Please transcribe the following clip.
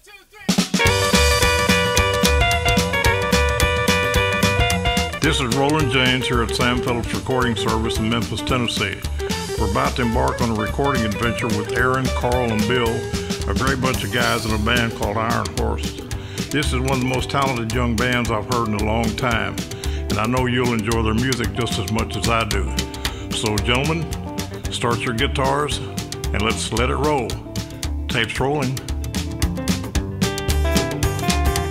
This is Roland James here at Sam Phillips Recording Service in Memphis, Tennessee. We're about to embark on a recording adventure with Aaron, Carl, and Bill, a great bunch of guys in a band called Iron Horse. This is one of the most talented young bands I've heard in a long time, and I know you'll enjoy their music just as much as I do. So gentlemen, start your guitars and let's let it roll. Tape's rolling.